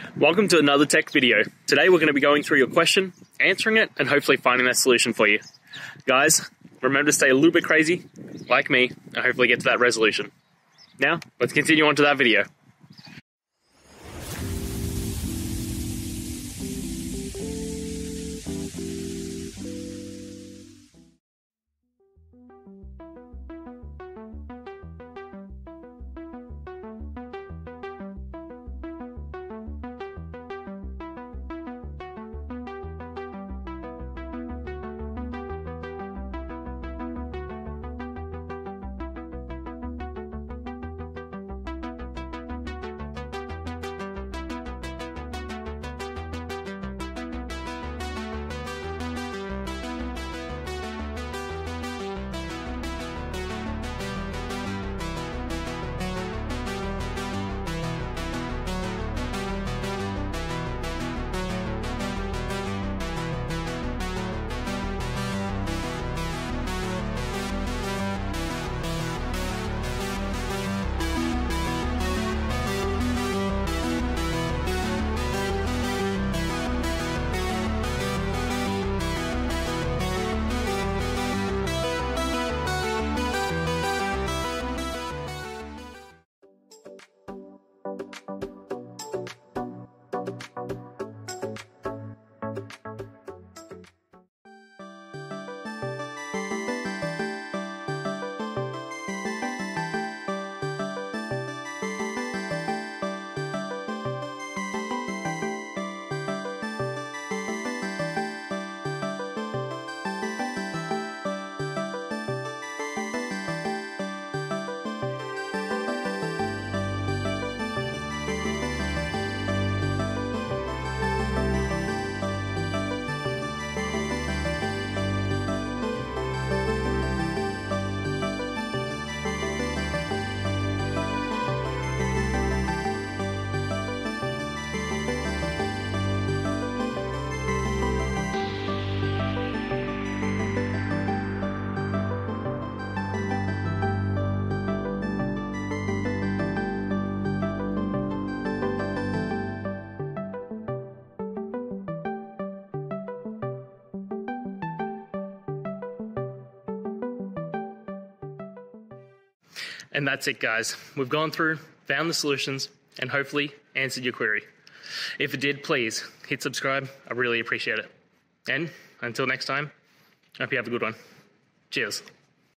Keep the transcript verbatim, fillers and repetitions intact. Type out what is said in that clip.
Welcome to another tech video. Today we're going to be going through your question, answering it, and hopefully finding that solution for you. Guys, remember to stay a little bit crazy, like me, and hopefully get to that resolution. Now, let's continue on to that video. And that's it, guys. We've gone through, found the solutions, and hopefully answered your query. If it did, please hit subscribe. I really appreciate it. And until next time, I hope you have a good one. Cheers.